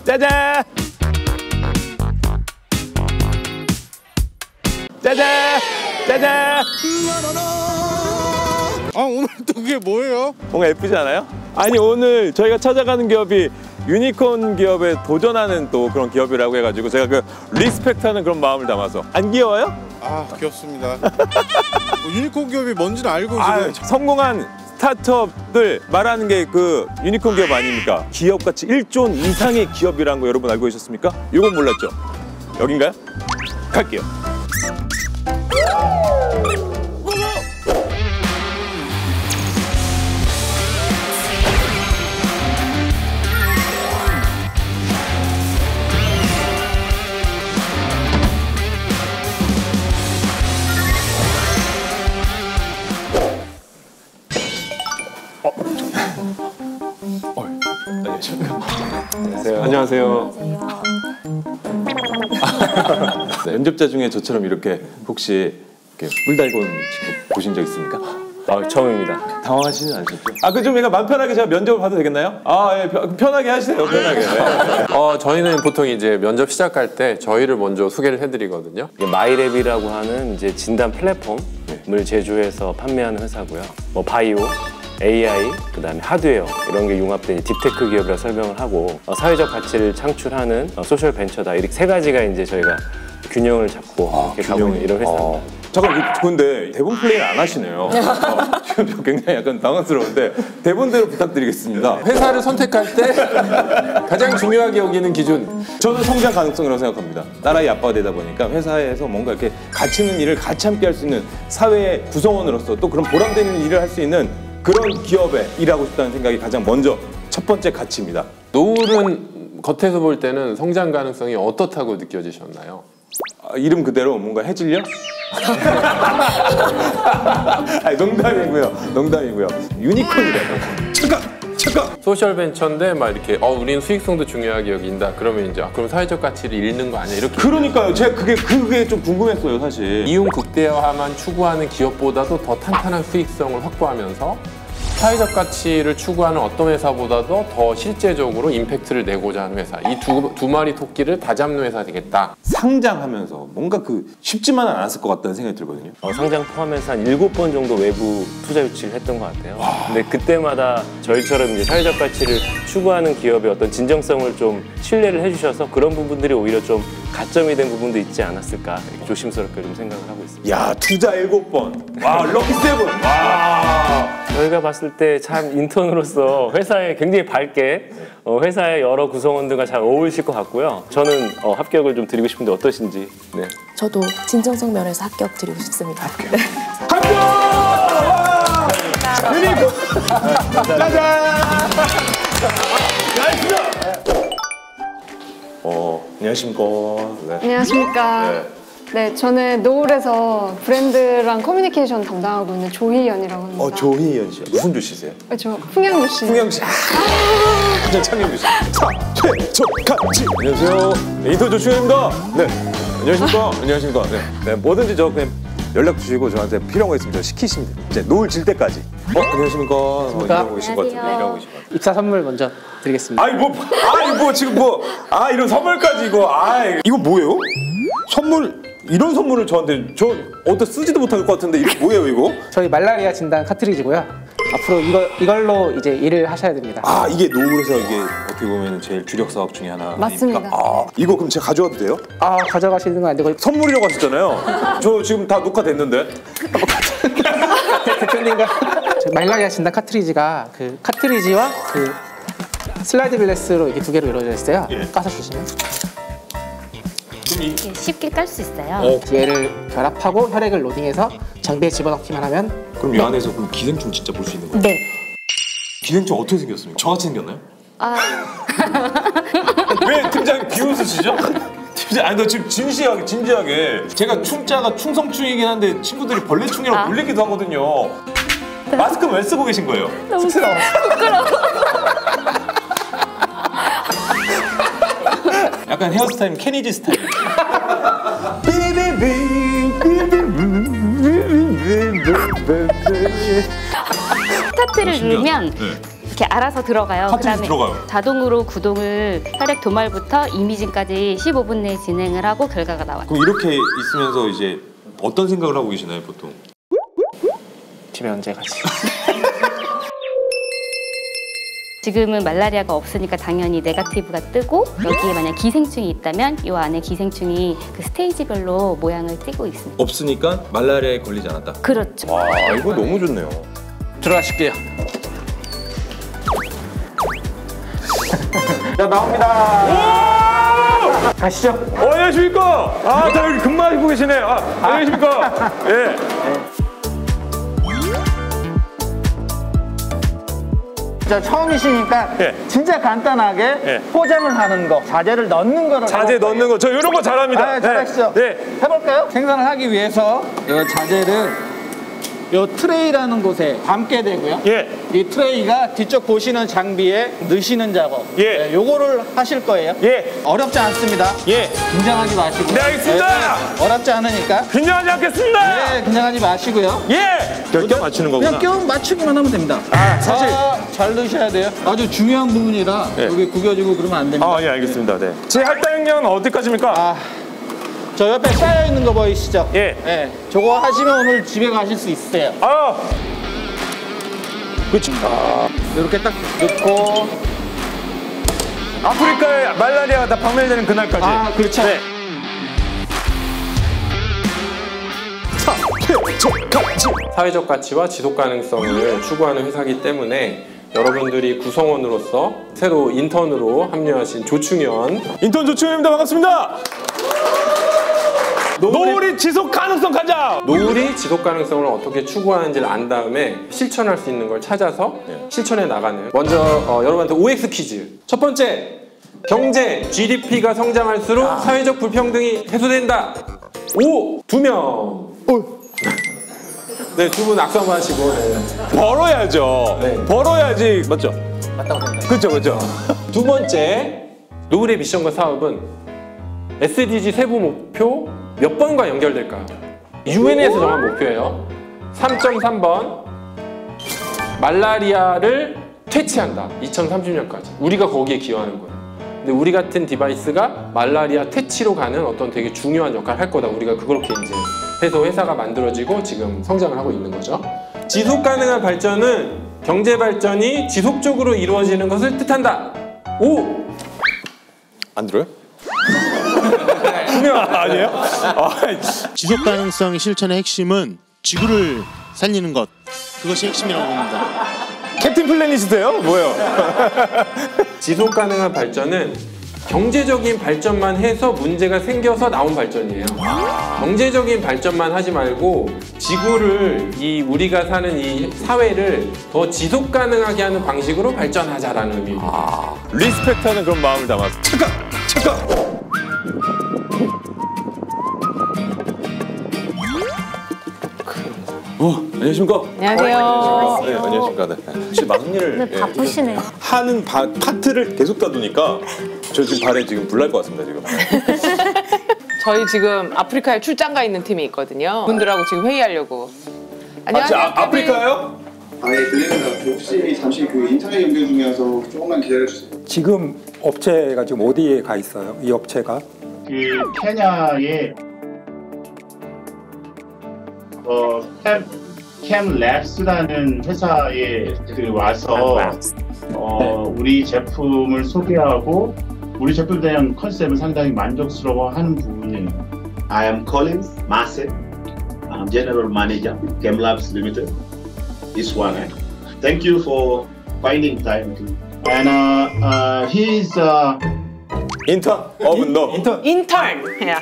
짜잔! 짜잔! 짜잔! 아, 오늘 또 그게 뭐예요? 뭔가 예쁘지 않아요? 아니, 오늘 저희가 찾아가는 기업이 유니콘 기업에 도전하는 또 그런 기업이라고 해가지고 제가 그 리스펙트하는 그런 마음을 담아서. 안 귀여워요? 아, 귀엽습니다. 유니콘 기업이 뭔지는 알고 아, 지금. 성공한 스타트업들 말하는 게 그 유니콘 기업 아닙니까? 기업가치 1조 이상의 기업이라는 거 여러분 알고 계셨습니까? 이건 몰랐죠? 여긴가요? 갈게요. 안녕하세요. 안녕하세요. 면접자 중에 저처럼 이렇게 혹시 이렇게 뿔 달고 온 친구 보신 적 있습니까? 아, 처음입니다. 당황하시진 않으셨죠? 아, 그 좀 제가 마음 편하게 제가 면접을 봐도 되겠나요? 아, 예, 편하게 하시세요. 편하게. 네. 저희는 보통 이제 면접 시작할 때 저희를 먼저 소개를 해드리거든요. 마이랩이라고 하는 이제 진단 플랫폼을 제조해서 판매하는 회사고요. 뭐 바이오, AI, 그다음에 하드웨어 이런 게 융합된 딥테크 기업이라 설명을 하고 사회적 가치를 창출하는 소셜 벤처다. 이렇게 세 가지가 이제 저희가 균형을 잡고 이렇게 가고 있는 이런 회사입니다. 잠깐, 근데 대본 플레이를 안 하시네요. 지금 저 굉장히 약간 당황스러운데 대본대로 부탁드리겠습니다. 회사를 선택할 때 가장 중요하게 여기는 기준. 저는 성장 가능성이라고 생각합니다. 딸아이 아빠가 되다 보니까 회사에서 뭔가 이렇게 가치 있는 일을 같이 함께 할 수 있는 사회의 구성원으로서 또 그런 보람되는 일을 할 수 있는 그런 기업에 일하고 싶다는 생각이 가장 먼저 첫 번째 가치입니다. 노을은 겉에서 볼 때는 성장 가능성이 어떻다고 느껴지셨나요? 아, 이름 그대로 뭔가 해질려? 아니, 농담이고요. 농담이고요. 유니콘이래요. 잠깐! 소셜 벤처인데 막 이렇게 우린 수익성도 중요하게 여긴다. 그러면 이제 그럼 사회적 가치를 잃는 거 아니야? 이렇게. 그러니까요. 제가 그게 좀 궁금했어요, 사실. 이용 극대화만 추구하는 기업보다도 더 탄탄한 수익성을 확보하면서 사회적 가치를 추구하는 어떤 회사보다도 더 실제적으로 임팩트를 내고자 하는 회사. 이 두 마리 토끼를 다 잡는 회사가 되겠다. 상장하면서 뭔가 쉽지만은 않았을 것 같다는 생각이 들거든요. 상장 포함해서 한 7번 정도 외부 투자 유치를 했던 것 같아요. 근데 그때마다 저희처럼 이제 사회적 가치를 추구하는 기업의 어떤 진정성을 좀 신뢰를 해주셔서 그런 부분들이 오히려 좀 가점이 된 부분도 있지 않았을까 이렇게 조심스럽게 좀 생각을 하고 있습니다. 야, 투자 7번. 와, 럭키 세븐. 와. 저희가 봤을 때 참 인턴으로서 회사에 굉장히 밝게 회사의 여러 구성원들과 잘 어울리실 것 같고요. 저는 합격을 좀 드리고 싶은데 어떠신지. 네. 저도 진정성 면에서 합격 드리고 싶습니다. 합격! 유니콘! 짜잔! 안녕하십니까. 네. 안녕하십니까. 네, 저는 노을에서 브랜드랑 커뮤니케이션 담당하고 있는 조희연이라고 합니다. 조희연 씨요. 무슨 주시세요? 저 풍양주 씨. 풍양 씨. 그냥 창현 주시. 사최초같이. 안녕하세요. 네, 인턴 조충현입니다. 네. 안녕하십니까. 안녕하십니까. 네. 뭐든지 저 그냥 연락 주시고 저한테 필요한 거 있으면 저 시키시면 돼요. 이제 노을 질 때까지. 안녕하십니까. 일하고 계신 것 같은데. 일하고 계신 것 같은데. 입사 선물 먼저 드리겠습니다. 지금 이런 선물까지 이거 뭐예요? 선물, 이런 선물을 저한테 어디다 쓰지도 못할 것 같은데 이게 뭐예요, 이거? 저희 말라리아 진단 카트리지고요. 앞으로 이걸로 이제 일을 하셔야 됩니다. 아, 이게 노을에서 이게 어떻게 보면 제일 주력 사업 중에 하나. 맞습니다. 아닙니까? 이거 그럼 제가 가져와도 돼요? 가져가시는 건 안 되고 선물이라고 하셨잖아요. 저 지금 다 녹화됐는데. 대표님과 말라리아 진단 카트리지가 그 카트리지와 그 슬라이드 글래스로 이렇게 두 개로 이루어져 있어요. 까서 주시면 쉽게 깔 수 있어요. 얘를 결합하고 혈액을 로딩해서 장비에 집어넣기만 하면 그럼 이 안에서 그럼 기생충 진짜 볼 수 있는 거예요? 네. 기생충 어떻게 생겼습니까? 저같이 생겼나요? 왜 팀장님 비웃으시죠? 아니, 너 지금 진지하게 제가 충자가 충성충이긴 한데 친구들이 벌레충이라고 놀리기도 하거든요. 마스크 왜 쓰고 계신 거예요? 너무 부끄러워. 약간 헤어스타일 케니지 스타일. 스타트를 누르면 이렇게 알아서 들어가요. 카트리지 들어가요. 자동으로 구동을 혈액 도말부터 이미징까지 15분 내에 진행을 하고 결과가 나와요. 그럼 이렇게 있으면서 이제 어떤 생각을 하고 계시나요, 보통? 집에 언제 가지? 지금은 말라리아가 없으니까 당연히 네거티브가 뜨고 여기에 만약 기생충이 있다면 이 안에 기생충이 그 스테이지별로 모양을 띠고 있습니다. 없으니까 말라리아에 걸리지 않았다. 그렇죠. 와, 이거 너무 좋네요. 들어가실게요. 자, 나옵니다. 가시죠. 안녕하십니까? 아, 다 여기 근무하고 계시네. 안녕하십니까? 예. 자, 처음이시니까 예. 진짜 간단하게 예. 포장을 하는 거, 자재를 넣는 거를 자재 해볼 넣는 거, 저 이런 거 잘합니다. 거예요. 잘하시죠? 네. 해볼까요? 생산을 하기 위해서 이 자재를 이 트레이라는 곳에 담게 되고요. 예. 이 트레이가 뒤쪽 보시는 장비에 넣으시는 작업. 예. 요거를 하실 거예요. 예. 어렵지 않습니다. 예. 긴장하지 마시고. 네, 알겠습니다. 어렵지 않으니까. 긴장하지 않겠습니다. 네, 긴장하지 마시고요. 예. 껴 맞추는 거구나. 그냥 껴 맞추기만 하면 됩니다. 아, 사실. 잘 넣으셔야 돼요. 아주 중요한 부분이라 예. 여기 구겨지고 그러면 안 됩니다. 예, 알겠습니다. 네. 제 할당량은 어디까지입니까? 저 옆에 쌓여 있는 거 보이시죠? 예. 네, 저거 하시면 오늘 집에 가실 수 있어요. 그렇죠. 이렇게 딱 넣고. 아프리카에 말라리아가 다 박멸되는 그날까지. 그렇죠. 네. 사회적 가치와 지속 가능성을 추구하는 회사이기 때문에 여러분들이 구성원으로서 새로 인턴으로 합류하신 조충현 인턴 조충현입니다. 반갑습니다. 노을이 지속 가능성 가자. 노을이 지속 가능성을 어떻게 추구하는지를 안 다음에 실천할 수 있는 걸 찾아서 실천해 나가는 먼저 여러분한테 OX 퀴즈. 첫 번째, 경제 GDP가 성장할수록 사회적 불평등이 해소된다. 오, 2명. 네, 두 분 악수 한번 하시고. 네. 벌어야죠. 네. 벌어야지. 맞죠? 맞다고 생각해요. 그렇죠, 그렇죠. 두 번째, 노을의 미션과 사업은 SDG 세부 목표 몇 번과 연결될까요? UN에서 정한 목표예요. 3.3번, 말라리아를 퇴치한다. 2030년까지. 우리가 거기에 기여하는 거예요. 근데 우리 같은 디바이스가 말라리아 퇴치로 가는 어떤 되게 중요한 역할을 할 거다. 우리가 그렇게 이제 해서 회사가 만들어지고 지금 성장을 하고 있는 거죠. 지속 가능한 발전은 경제 발전이 지속적으로 이루어지는 것을 뜻한다. 오! 안 들어요? 아니에요? 지속 가능성 실천의 핵심은 지구를 살리는 것, 그것이 핵심이라고 봅니다. 캡틴 플래닛이세요? 뭐예요? 지속 가능한 발전은 경제적인 발전만 해서 문제가 생겨서 나온 발전이에요. 경제적인 발전만 하지 말고 지구를 우리가 사는 이 사회를 더 지속 가능하게 하는 방식으로 발전하자라는 의미입니다. 리스펙트하는 그런 마음을 담아서. 잠깐! 안녕하십니까? 안녕하세요. 네, 안녕하십니까? 네. 혹시 막일을 네, 바쁘시네요. 하는 파트를 계속 다두니까 저 지금 발에 지금 불날 것 같습니다, 지금. 저희 지금 아프리카에 출장 가 있는 팀이 있거든요. 분들하고 지금 회의하려고. 안녕하세요. 아프리카요? 예, 들립니다. 혹시 잠시 그 인터넷 연결 중이어서 조금만 기다려주세요. 지금 업체가 지금 어디에 가 있어요? 이 업체가? 그 케냐의 캠랩스라는 회사에 와서 우리 제품을 소개하고 우리 제품에 대한 컨셉을 상당히 만족스러워하는 부분이에요. I am Colin Massey. I'm General Manager, ChemLabs Limited. This one. Thank you for finding time. And he's 인턴? no. 인턴. Yeah.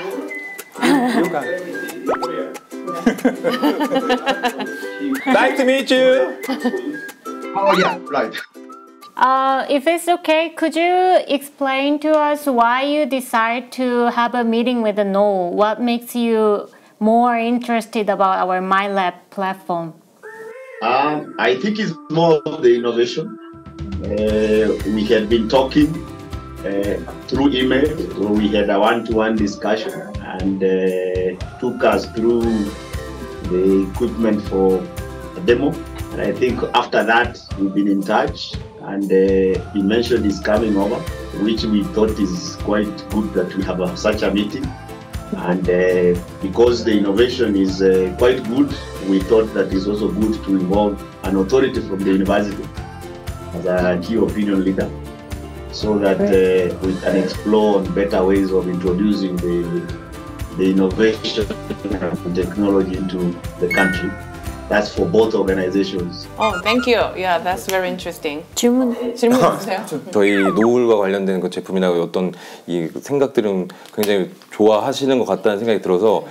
Nice to meet you. Oh yeah, right. If it's okay, could you explain to us why you decide to have a meeting with the Noel? What makes you more interested about our MyLab platform? I think it's more of the innovation. We had been talking through email. We had a one-to-one discussion and took us through the equipment for a demo. And I think after that, we've been in touch, and he mentioned he's coming over, which we thought is quite good that we have such a meeting. And because the innovation is quite good, we thought that it's also good to involve an authority from the university as a key opinion leader, so that we can explore better ways of introducing the innovation and technology into the country. That's for both organizations. Oh, thank you. Yeah, that's very interesting. 질문 주세요. 저희 노을과 관련된 그 제품이나 어떤 이 생각들은 굉장히 좋아하시는 것 같다는 생각이 들어서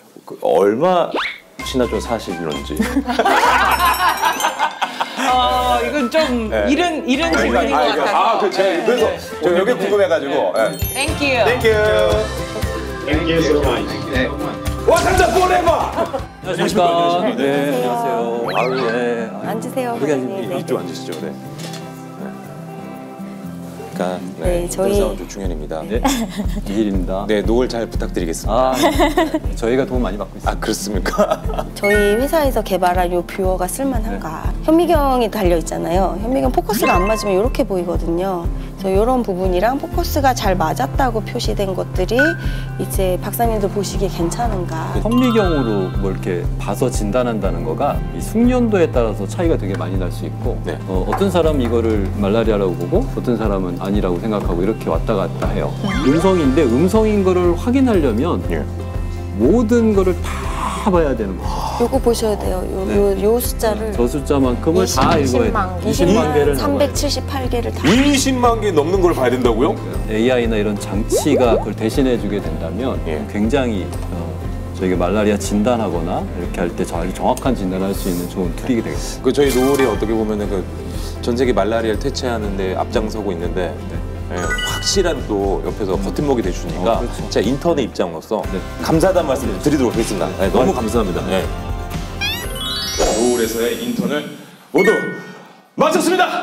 얼마나 좀 사실런지. 이건 좀 이런 질문인 것 같아서. 그래서 저 여기 궁금해가지고. Thank you. Thank you so much. 와상자 포레버! 안녕하십니까. 네, 안녕하세요. 아유, 예. 앉으세요. 이쪽 앉으시죠. 네. 그러니까 네, 저희 조충현입니다. 네, 이길입니다. 네, 노을 잘 부탁드리겠습니다. 아, 저희가 도움 많이 받고 있습니다. 아, 그렇습니까? 저희 회사에서 개발한 요 뷰어가 쓸만한가. 현미경이 달려 있잖아요. 현미경 포커스가 안 맞으면 이렇게 보이거든요. 그래서 이런 부분이랑 포커스가 잘 맞았다고 표시된 것들이 이제 박사님들 보시기에 괜찮은가. 현미경으로 뭐 이렇게 봐서 진단한다는 거가 이 숙련도에 따라서 차이가 되게 많이 날 수 있고 어떤 사람은 이거를 말라리아라고 보고 어떤 사람은 아니라고 생각하고 이렇게 왔다 갔다 해요. 음성인데 음성인 거를 확인하려면 모든 거를 다 봐야 되는 거죠. 요거 보셔야 돼요. 요 숫자를. 저 숫자만큼을 다 읽어야 돼요. 20만 개를 378개를 다. 20만 개 넘는 걸 봐야 된다고요? AI나 이런 장치가 그걸 대신해주게 된다면 굉장히 저희가 말라리아 진단하거나 이렇게 할 때 아주 정확한 진단을 할 수 있는 좋은 툴이 되겠습니다. 그 저희 노을이 어떻게 보면은 그 전 세계 말라리아를 퇴치하는데 앞장서고 있는데 확실한 또 옆에서 버팀목이 돼주니까 그렇죠. 제가 인턴의 입장으로서 감사하다는 말씀 드리도록 하겠습니다. 너무 감사합니다. 노을에서의 인턴을 모두 마쳤습니다.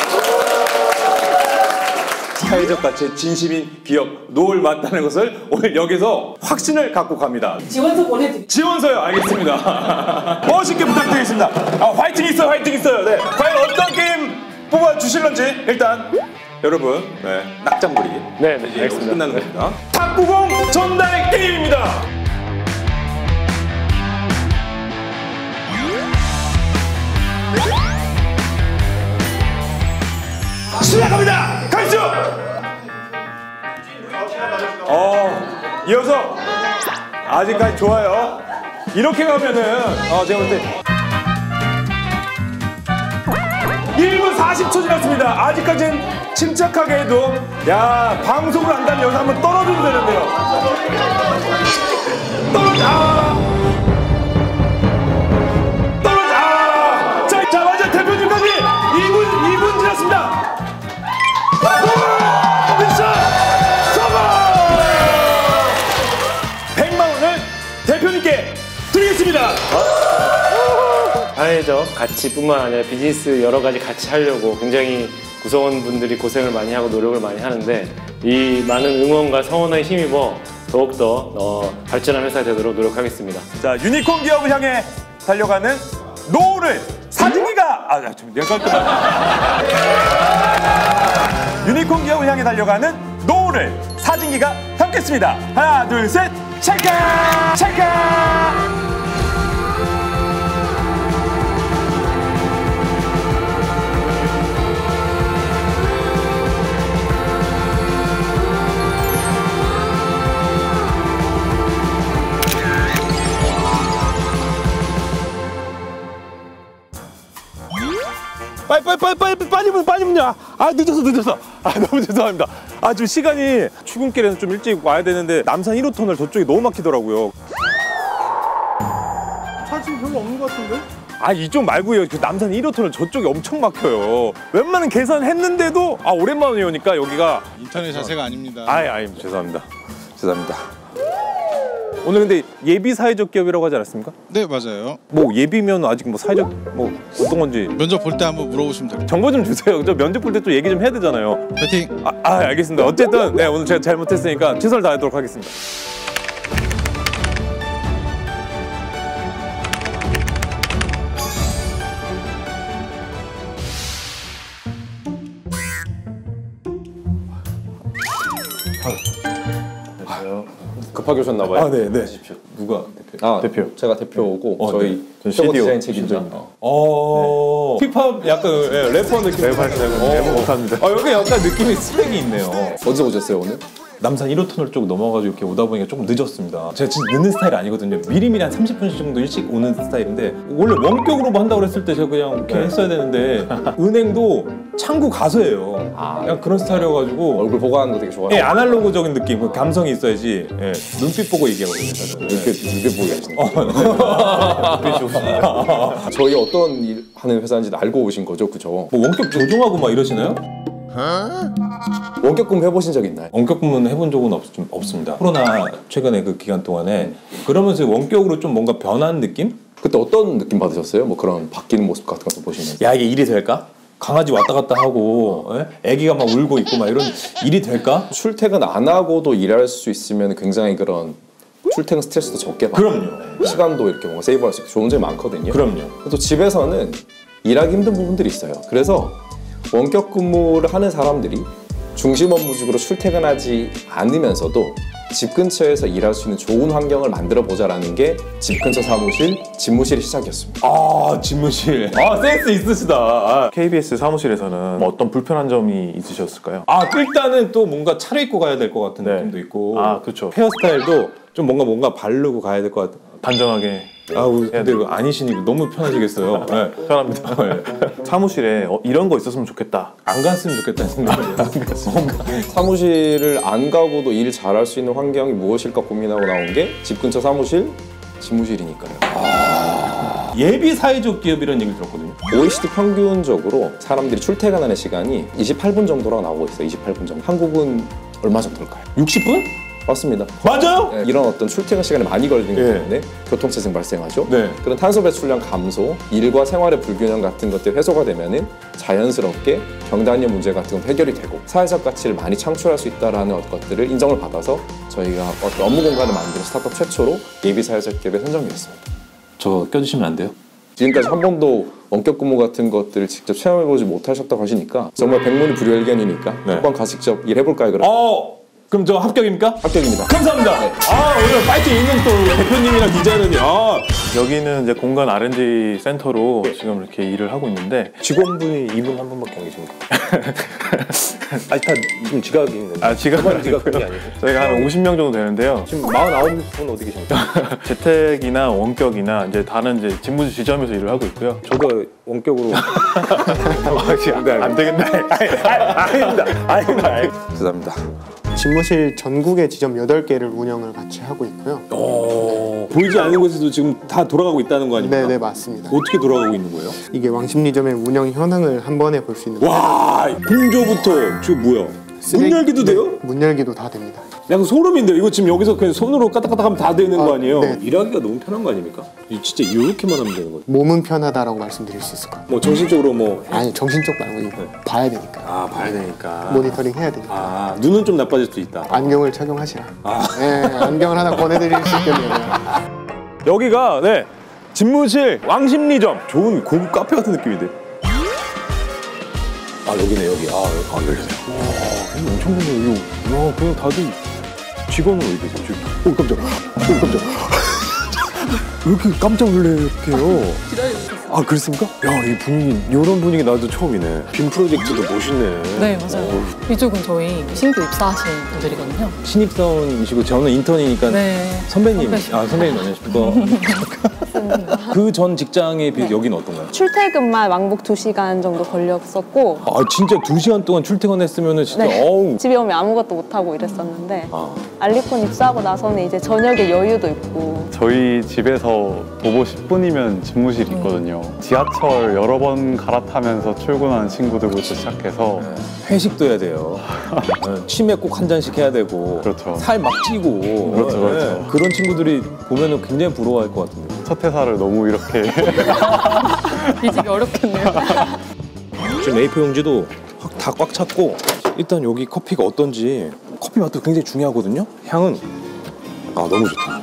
사회적 가치의 진심인 기업 노을 맞다는 것을 오늘 여기서 확신을 갖고 갑니다. 지원서 보내드릴게요. 지원서요? 알겠습니다. 멋있게 부탁드리겠습니다. 화이팅 있어요, 화이팅 있어요. 네. 과연 어떤 게임 뽑아주실런지 일단 여러분 낙장 부리기. 네, 알겠습니다. 끝나는 겁니다. 탁구공 전달 게임입니다. 시작합니다. 가시죠. 이어서 아직까지 좋아요. 이렇게 가면은 제가 볼 때 1분 40초 지났습니다. 아직까지는 침착하게 해도 방송을 한다면 여기서 한번 떨어지면 되는데요. 자, 맞아 대표님까지 2분 지났습니다. 미션 성공! 100만 원을 대표님께 드리겠습니다. 사회적 가치뿐만 아니라 비즈니스 여러 가지 같이 하려고 굉장히 구성원분들이 고생을 많이 하고 노력을 많이 하는데 이 많은 응원과 성원에 힘입어 더욱더 발전한 회사 되도록 노력하겠습니다. 자, 유니콘 기업을 향해 달려가는 노을을 사진기가 유니콘 기업을 향해 달려가는 노을을 사진기가 담겠습니다. 하나, 둘, 셋, 체크! 체크! 빨리 문요. 늦었어. 너무 죄송합니다. 지금 시간이 출근길에는 좀 일찍 와야 되는데 남산 1호 터널 저쪽이 너무 막히더라고요. 차 지금 별로 없는 것 같은데? 이쪽 말고요. 그 남산 1호 터널 저쪽이 엄청 막혀요. 웬만한 계산했는데도 오랜만에 오니까 여기가 인터넷 자세가 아닙니다. 죄송합니다. 오늘 근데 예비 사회적 기업이라고 하지 않았습니까? 네, 맞아요. 뭐 예비면 아직 뭐 사회적 어떤 건지 면접 볼 때 한번 물어보시면 됩니다. 정보 좀 주세요. 저 면접 볼 때 또 얘기 좀 해야 되잖아요. 파이팅! 알겠습니다. 어쨌든 오늘 제가 잘못했으니까 최선을 다하도록 하겠습니다. 급하게 오셨나 봐요. 아, 네, 네. 누가 대표? 대표. 제가 대표고 저희 전 쇼 CDO 디자인 책임자입니다. 힙합 약간 래퍼 느낌. 랩 못합니다. 여기 약간 느낌이 스펙이 있네요. 어디서 오셨어요 오늘? 남산 1호터널 쪽 넘어가지고 이렇게 오다 보니까 조금 늦었습니다. 제가 진짜 늦는 스타일 아니거든요. 미리미리 한 30분 정도 일찍 오는 스타일인데 원래 원격으로 한다고 그랬을 때 제가 그냥 이렇게 했어야 되는데 은행도 창구 가서 해요. 그냥 그런 스타일이어가지고 얼굴 보고 하는 거 되게 좋아해요. 예, 아날로그적인 느낌, 그 감성이 있어야지. 예, 눈빛 보고 얘기하거든요. 저는. 눈빛 보고 계시네요. 눈빛 좋으시네요. 저희 어떤 일 하는 회사인지 알고 오신 거죠, 그죠? 뭐 원격 조종하고 막 이러시나요? 원격 근무 해보신 적 있나요? 원격 근무는 해본 적은 없습니다. 코로나 최근에 그 기간 동안에 그러면서 원격으로 좀 뭔가 변한 느낌? 그때 어떤 느낌 받으셨어요? 뭐 그런 바뀌는 모습 같은 거 보시면서. 야, 이게 일이 될까? 강아지 왔다 갔다 하고 애기가 막 울고 있고 막 이런 일이 될까? 출퇴근 안 하고도 일할 수 있으면 굉장히 그런 출퇴근 스트레스도 적게 받고 그럼요. 시간도 이렇게 뭔가 세이브할 수 있고 좋은 점이 많거든요. 그럼요. 또 집에서는 일하기 힘든 부분들이 있어요. 그래서 원격 근무를 하는 사람들이 중심 업무직으로 출퇴근하지 않으면서도 집 근처에서 일할 수 있는 좋은 환경을 만들어 보자라는 게 집 근처 사무실, 집무실의 시작이었습니다. 아, 집무실. 아, 센스 있으시다. KBS 사무실에서는 뭐 어떤 불편한 점이 있으셨을까요? 일단은 또 뭔가 차려입고 가야 될 것 같은 느낌도 있고. 그렇죠. 헤어스타일도 좀 뭔가 바르고 가야 될 것 같아. 단정하게. 근데 이거 아니시니까 너무 편하시겠어요. 네. 편합니다. 사무실에 이런 거 있었으면 좋겠다. 안 갔으면 좋겠다는 생각이에요. 사무실을 안 가고도 일 잘할 수 있는 환경이 무엇일까 고민하고 나온 게 집 근처 사무실, 집무실이니까요. 예비 사회적 기업이라는 얘기를 들었거든요. OECD 평균적으로 사람들이 출퇴근하는 시간이 28분 정도라고 나오고 있어요. 28분 정도. 한국은 얼마 정도일까요? 60분? 맞습니다. 맞아요? 네, 이런 어떤 출퇴근 시간이 많이 걸리는 것 때문에 교통체증 발생하죠. 그런 탄소 배출량 감소, 일과 생활의 불균형 같은 것들이 해소가 되면은 자연스럽게 경단련 문제 같은 건 해결이 되고 사회적 가치를 많이 창출할 수 있다는 것들을 인정을 받아서 저희가 어떤 업무 공간을 만드는 스타트업 최초로 예비 사회적 기업에 선정이 됐습니다. 저 껴주시면 안 돼요? 지금까지 한 번도 원격 근무 같은 것들을 직접 체험해보지 못하셨다고 하시니까 정말 백문이 불여일견이니까 한번 가서 직접 일해볼까요? 그럼 저 합격입니까? 합격입니다. 감사합니다. 오늘 파이팅 있는 또 대표님이랑 디자이너님. 여기는 이제 공간 R&D 센터로 지금 이렇게 일을 하고 있는데 직원분이 이분 한 분밖에 안 계십니까? 다 지금 지각이 있는데. 지각은 지각분이 아니고. 저희가 한 50명 정도 되는데요. 지금 49분 어디 계십니까? 재택이나 원격이나 이제 다른 이제 집무실 지점에서 일을 하고 있고요. 저도 원격으로. 안 되겠네. 아닙니다. 죄송합니다. 집무실 전국의 지점 8개를 운영을 같이 하고 있고요. 보이지 않는 곳에도 지금 다 돌아가고 있다는 거 아닙니까? 네, 맞습니다. 어떻게 돌아가고 있는 거예요? 이게 왕십리점의 운영 현황을 한 번에 볼 수 있는 와, 공조부터 지금 뭐야? 문 열기도 돼요? 문 열기도 다 됩니다. 약간 소름인데 이거 지금 여기서 그냥 손으로 까딱까딱하면 다 되는 거 아니에요? 네. 일하기가 너무 편한 거 아닙니까? 진짜 이렇게만 하면 되는 거죠. 몸은 편하다라고 말씀드릴 수 있을 것 같아요. 뭐 정신적으로 뭐 아니 정신적 말고 이거 봐야 되니까. 봐야 되니까. 모니터링 해야 되니까. 눈은 좀 나빠질 수 있다. 안경을 착용하시라. 네, 안경을 하나 권해드릴 수 있겠네요. 여기가 집무실 왕십리점. 좋은 고급 카페 같은 느낌인데. 여기네 여기. 열리네요. 이거 엄청 좋네요. 이거. 그냥 다들 직원은 어디 계세요? 깜짝. 왜 이렇게 깜짝 놀래요? 그렇습니까? 야, 이 분위기, 이런 분위기 나도 처음이네. 빔 프로젝트도 멋있네. 네, 맞아요. 이쪽은 저희 신규 입사하신 분들이거든요. 신입사원이시고 저는 인턴이니까 선배님. 선배님 안녕하십니까? 그 전 직장에 비해 여기는 어떤가요? 출퇴근만 왕복 2시간 정도 걸렸었고 진짜 2시간 동안 출퇴근했으면 진짜 집에 오면 아무것도 못하고 이랬었는데 알리콘 입사하고 나서는 이제 저녁에 여유도 있고 저희 집에서 도보 10분이면 집무실이 있거든요. 지하철 여러 번 갈아타면서 출근하는 친구들부터 시작해서 회식도 해야 돼요. 치매 꼭 한 잔씩 해야 되고 살 막 찌고 그렇죠. 그런 친구들이 보면 굉장히 부러워할 것 같은데. 첫 회사를 너무 이렇게 이직이 어렵겠네요. 지금 A4 용지도 다 꽉 찼고 일단 여기 커피가 어떤지 커피 맛도 굉장히 중요하거든요. 향은 너무 좋다.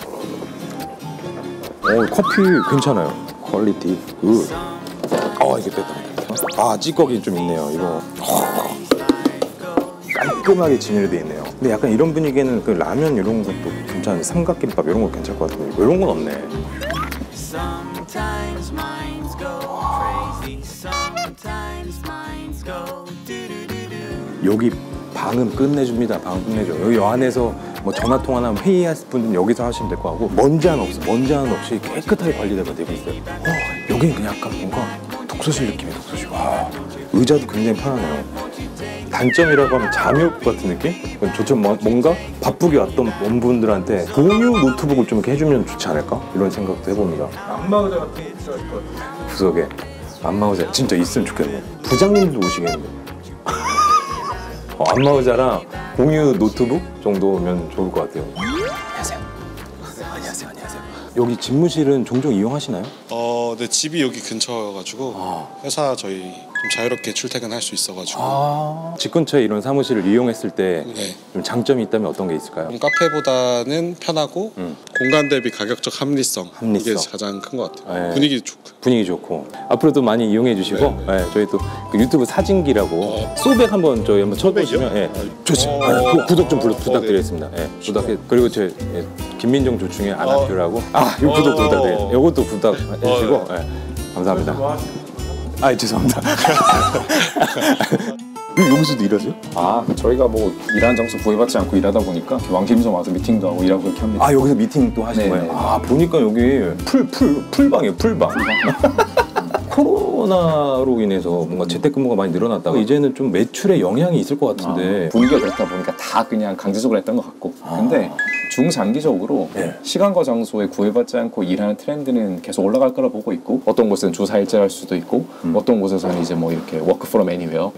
커피 괜찮아요. 퀄리티 굿. 이게 뺐다. 찌꺼기 좀 있네요. 이거. 깔끔하게 진열이 돼 있네요. 근데 약간 이런 분위기에는 그 라면 이런 것도 괜찮은데 삼각김밥 이런 거 괜찮을 것 같은데 이런 건 없네. 여기 방음 끝내줍니다. 방음 끝내줘. 여기 안에서 뭐 전화 통화나 회의하실 분들은 여기서 하시면 될 것 같고 먼지 하나 없어. 먼지 하나 없이 깨끗하게 관리가 되고 있어요. 여기는 그냥 약간 뭔가 독서실 느낌이에요. 독서실. 와, 의자도 굉장히 편하네요. 단점이라고 하면 잠욕 같은 느낌? 좋죠. 뭔가 바쁘게 왔던 원분들한테 공유 노트북을 좀 이렇게 해주면 좋지 않을까? 이런 생각도 해봅니다. 안마의자 같은 게 필요할 것 같아요. 구석에 안마의자 진짜 있으면 좋겠네. 부장님도 오시겠는데. 안마의자랑 공유 노트북 정도면 좋을 것 같아요. 안녕하세요. 안녕하세요. 안녕하세요. 여기 집무실은 종종 이용하시나요? 네, 집이 여기 근처여가지고 회사 저희 좀 자유롭게 출퇴근할 수 있어가지고. 집 근처에 이런 사무실을 이용했을 때 네. 좀 장점이 있다면 어떤 게 있을까요? 카페보다는 편하고 공간 대비 가격적 합리성. 이게 가장 큰 것 같아요. 네. 분위기 좋고. 분위기 좋고 앞으로도 많이 이용해 주시고 네, 저희 또 그 유튜브 사진기라고 소백 한번 저희 한번 쳐보시면 예, 좋습니다. 구독 좀 부탁드리겠습니다. 예, 구독해 그리고 저 김민정 조충의 아나큐라고 이거 구독 부탁드려요. 이것도 부탁해주시고 예, 감사합니다. 죄송합니다. 여기서도 일하세요? 저희가 뭐 일하는 장소 구애받지 않고 일하다 보니까 왕심점 와서 미팅도 하고 일하고 그렇게 합니다. 여기서 미팅도 하시는 거예요? 보니까 여기 풀방이에요. 풀방. 코로나로 인해서 뭔가 재택근무가 많이 늘어났다가 이제는 좀 매출에 영향이 있을 것 같은데 분위기가 그렇다 보니까 다 그냥 강제적으로 했던 것 같고 근데 중장기적으로 시간과 장소에 구애받지 않고 일하는 트렌드는 계속 올라갈 거라 보고 있고 어떤 곳은 주 4일째 할 수도 있고 어떤 곳에서는 이제 뭐 이렇게 work from anywhere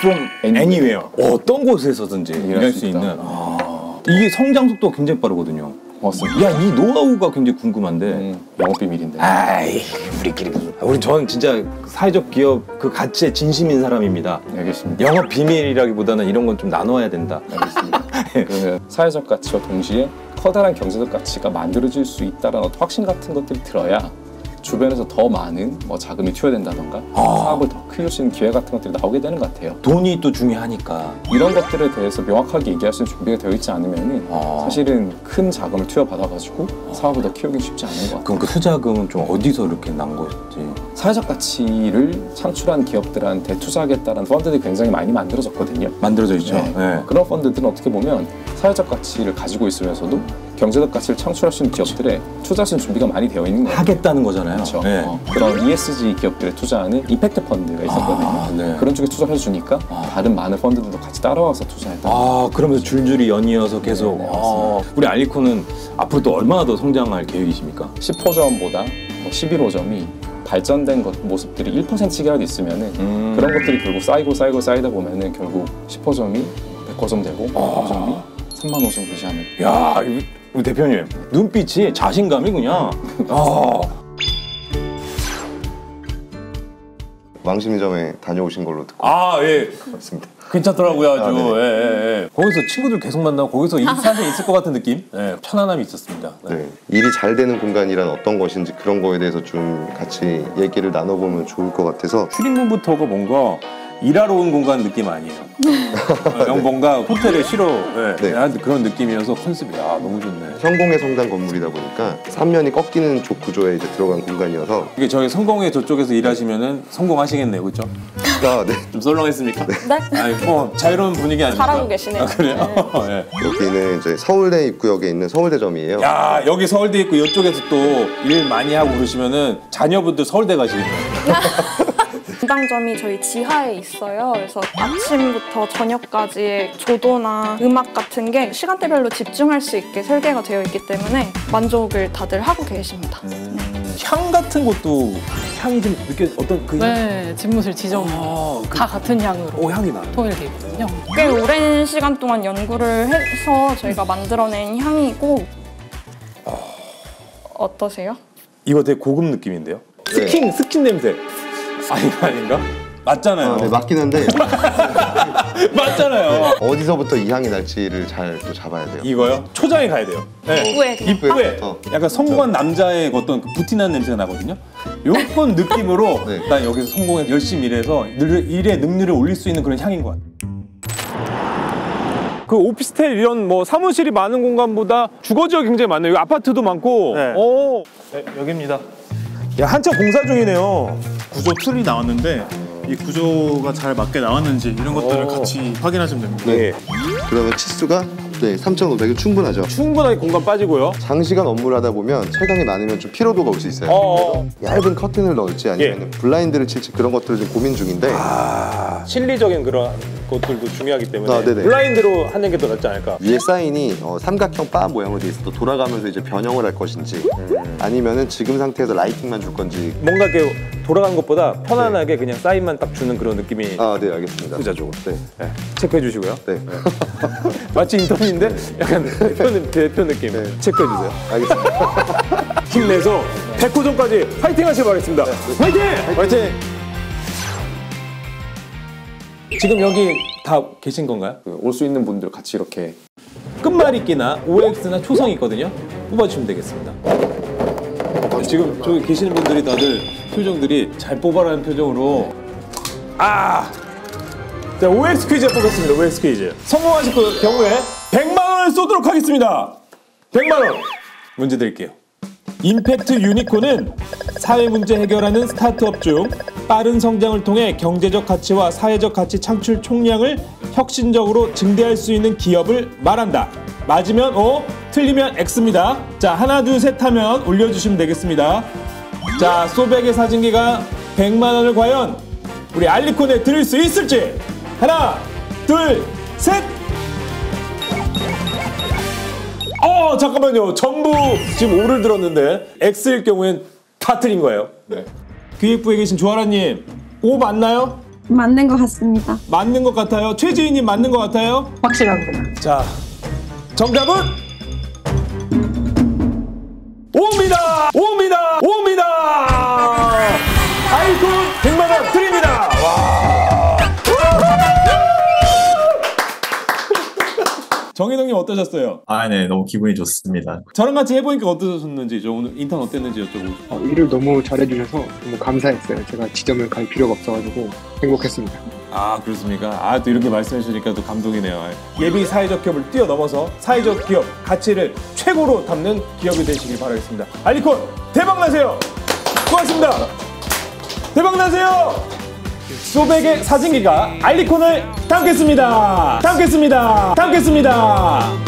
어떤 곳에서든지 일할 수 있는 이게 성장 속도가 굉장히 빠르거든요. 맞습니다. 이 노하우가 굉장히 궁금한데 영업 비밀인데. 우리끼리 무슨? 저는 진짜 사회적 기업 그 가치에 진심인 사람입니다. 알겠습니다. 영업 비밀이라기보다는 이런 건 좀 나눠야 된다. 알겠습니다. 그러면 사회적 가치와 동시에 커다란 경제적 가치가 만들어질 수 있다는 확신 같은 것들이 들어야 주변에서 더 많은 뭐 자금이 투여된다던가 사업을 더 키울 수 있는 기회 같은 것들이 나오게 되는 것 같아요. 돈이 또 중요하니까 이런 것들에 대해서 명확하게 얘기할 수 있는 준비가 되어 있지 않으면 사실은 큰 자금을 투여받아가지고 사업을 더 키우기 쉽지 않은 것 같아요. 그럼 그 투자금은 좀 어디서 이렇게 난 거지? 사회적 가치를 창출한 기업들한테 투자하겠다는 펀드들이 굉장히 많이 만들어졌거든요. 만들어져 있죠. 네. 그런 펀드들은 어떻게 보면 사회적 가치를 가지고 있으면서도 경제적 가치를 창출할 수 있는 기업들에 투자할 수 있는 준비가 많이 되어 있는 거예요. 하겠다는 거잖아요. 그렇죠. 그런 ESG 기업들에 투자하는 임팩트 펀드가 있었거든요. 그런 쪽에 투자를 해주니까 다른 많은 펀드들도 같이 따라와서 투자했다. 그러면서 줄줄이 연이어서 계속. 우리 알리코는 앞으로 또 얼마나 더 성장할 계획이십니까? 10호점보다 11호점이 발전된 모습들이 1%씩이라도 있으면은 그런 것들이 결국 쌓이다 보면은 결국 10호점이 100호점 되고 100호점이 3만 호점 되지 않을까. 야, 우리 대표님 눈빛이 자신감이 그냥. 왕심점에 다녀오신 걸로 듣고. 예. 맞습니다. 괜찮더라고요, 아주. 네. 예. 거기서 친구들 계속 만나고 거기서 사실 있을 것 같은 느낌? 편안함이 있었습니다. 네. 일이 잘 되는 공간이란 어떤 것인지 그런 거에 대해서 좀 같이 얘기를 나눠보면 좋을 것 같아서. 출입문부터가 뭔가 일하러 온 공간 느낌 아니에요. 뭔가 호텔에 쉬러 그런 느낌이어서 컨셉이 너무 좋네. 성공의 성당 건물이다 보니까 3면이 꺾이는 구조에 이제 들어간 공간이어서 이게 저희 성공의 저쪽에서 일하시면은 성공하시겠네요, 그렇죠? 네. 좀 썰렁했습니까? 네. 뭐 자유로운 분위기 아닙니까? 잘하고 계시네요. 그래요? 네. 여기는 이제 서울대 입구역에 있는 서울대점이에요. 야, 여기 서울대 있고 이쪽에서 또 일 많이 하고 그러시면은 자녀분들 서울대 가시겠네요. 분당점이 저희 지하에 있어요. 그래서 아침부터 저녁까지의 조도나 음악 같은 게 시간대별로 집중할 수 있게 설계가 되어 있기 때문에 만족을 다들 하고 계십니다. 향 같은 것도 향이 좀 느껴 어떤 그 네, 집무실 지점 다 같은 향으로 향이 나요. 통일돼 있거든요. 꽤 오랜 시간 동안 연구를 해서 저희가 만들어낸 향이고 어떠세요? 이거 되게 고급 느낌인데요? 네. 스킨 냄새. 아닌가? 맞잖아요. 네, 맞긴 한데 맞잖아요. 어디서부터 이 향이 날지를 잘 또 잡아야 돼요. 이거요? 초장에 가야 돼요. 입구에 약간 성공한 남자의 어떤 그 부티난 냄새가 나거든요. 요건 느낌으로 난 여기서 성공해서 열심히 일해서 일의 능률을 올릴 수 있는 그런 향인 것 같아요. 그 오피스텔 이런 뭐 사무실이 많은 공간보다 주거지가 굉장히 많네요. 여기 아파트도 많고. 네. 오. 네, 여기입니다. 야, 한참 공사 중이네요. 구조 툴이 나왔는데 이 구조가 잘 맞게 나왔는지 이런 것들을 같이 확인하시면 됩니다. 네. 그러면 치수가 3,500이 충분하죠. 충분하게 공간 빠지고요. 장시간 업무를 하다 보면 체감이 많으면 좀 피로도가 올 수 있어요. 얇은 커튼을 넣을지 아니면 블라인드를 칠지 그런 것들을 좀 고민 중인데 실리적인 그런 것들도 중요하기 때문에 네네. 블라인드로 하는 게 더 낫지 않을까? 위에 사인이 삼각형 바 모양으로 돼 있어서 돌아가면서 이제 변형을 할 것인지 아니면은 지금 상태에서 라이팅만 줄 건지 뭔가 이렇게 돌아가는 것보다 편안하게 그냥 사인만 딱 주는 그런 느낌이 네, 알겠습니다. 후자적으로 네. 체크해 주시고요. 네. 마치 인턴인데 약간 대표 느낌 체크해 주세요. 알겠습니다. 힘내서 100호점까지 파이팅 하시길 바라겠습니다. 파이팅! 파이팅! 지금 여기 다 계신 건가요? 올 수 있는 분들 같이 이렇게 끝말잇기나 OX나 초성이 있거든요. 뽑아주시면 되겠습니다. 지금 저기 계시는 분들이 다들 표정들이 잘 뽑아라는 표정으로 자, OX 퀴즈 뽑았습니다. OX 퀴즈. 성공하실 경우에 100만 원을 쏘도록 하겠습니다. 100만 원. 문제 드릴게요. 임팩트 유니콘은 사회 문제 해결하는 스타트업 중 빠른 성장을 통해 경제적 가치와 사회적 가치 창출 총량을 혁신적으로 증대할 수 있는 기업을 말한다. 맞으면 O, 틀리면 X입니다. 자, 하나, 둘, 셋 하면 올려주시면 되겠습니다. 자, 소백의 사진기가 100만 원을 과연 우리 알리콘에 드릴 수 있을지. 하나, 둘, 셋. 잠깐만요. 전부 지금 O를 들었는데 X일 경우엔 다 틀린 거예요. 네. 기획부에 계신 조아라님, O 맞나요? 맞는 것 같습니다. 맞는 것 같아요. 최지희님 맞는 것 같아요? 확실합니다. 자, 정답은 O입니다. O입니다. O입니다. 아이콘 100만 원 드립니다. 와. 정희동님 어떠셨어요? 네, 너무 기분이 좋습니다. 저랑 같이 해보니까 어떠셨는지, 저 오늘 인턴 어땠는지 여쭤보고. 일을 너무 잘해주셔서 너무 감사했어요. 제가 지점을 갈 필요가 없어가지고 행복했습니다. 그렇습니까? 또 이렇게 말씀해 주시니까 또 감동이네요. 예비 사회적 기업을 뛰어넘어서 사회적 기업 가치를 최고로 담는 기업이 되시길 바라겠습니다. 알리콘 대박 나세요. 고맙습니다. 대박 나세요. 소백의 사진기가 알리콘을 담겠습니다. 담겠습니다. 담겠습니다.